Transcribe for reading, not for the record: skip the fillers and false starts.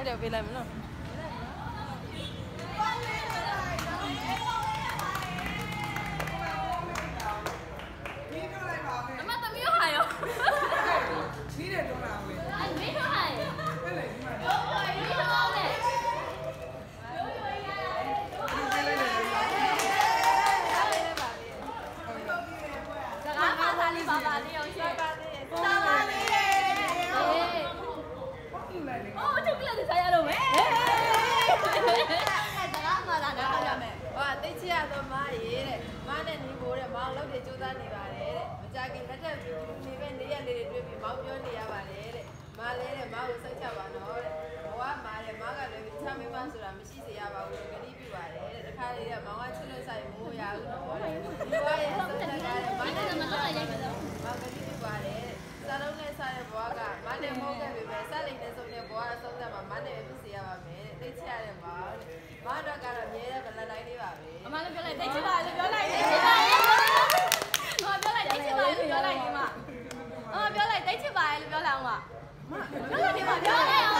တယ်ပေးလိုက်မနော်အမသမီးရောဟာရောကြီးတယ်တော့လားဝင်အဲ့မင်းတော့ဟာရဲ့ဘယ်လဲဒီမှာတော့မင်းတော့လေဘာလေးပါလေးအောင်ရှင်းပါသေးတယ်။စားပါလေး။အော်ထုတ်လိုက်စားရတော့မယ်။ဒါကမှလာတော့ရမယ်။ဟောတိတ်ချရတော့မရေးတဲ့။မနဲ့ညီကိုတဲ့မောင်လောက်တွေစူးစမ်းနေပါတယ်တဲ့။မကြခင်လက်ထက်နေပဲနေရလေးတွေတွေ့ပြီးမောင်ပြောနေရပါတယ်တဲ့။မလဲတဲ့မောင်ကိုစိတ်ချပါတော့တဲ့။ဘဝမှာတဲ့မောင်ကလည်းချမ်းမင်းမဆိုတာမရှိစေရပါဘူးလို့ဂတိပြုပါတယ်တဲ့။တခါလေးကမောင်ကချစ်လို့ဆိုင်မိုးရဘူးတော့တဲ့။ဒီဘဝရဲ့ဆုံးသတ်ကားတဲ့မောင်နဲ့မလောက်ရရိုက်ပါတော့။မောင်ဂတိပြုပါတယ်တဲ့။စားလုံးနဲ့စားတဲ့ဘဝကမနဲ့မဟုတ်ခဲ့ပြီပဲစားလိုက်တဲ့ဆုံးတဲ့ဘဝအဆုံးသတ်မှာမနဲ့ဖြစ်စေရပါမယ်တဲ့။သိချရတဲ့မောင်တဲ့။မောင်တော့ကတော့မြဲတဲ့ဗလန်တိုင်းလေးပါပဲ။အမလည်းပြောလိုက်သိချပါလို့ပြောလိုက်သိချပါလို့။ဟောပြောလိုက်သိချပါလို့ပြောလိုက်ဒီမှာ။အော်ပြောလိုက်သိချပါလို့ပြောလိုက်အောင်မ။ပြောလိုက်ဒီမှာပြောလိုက်အောင်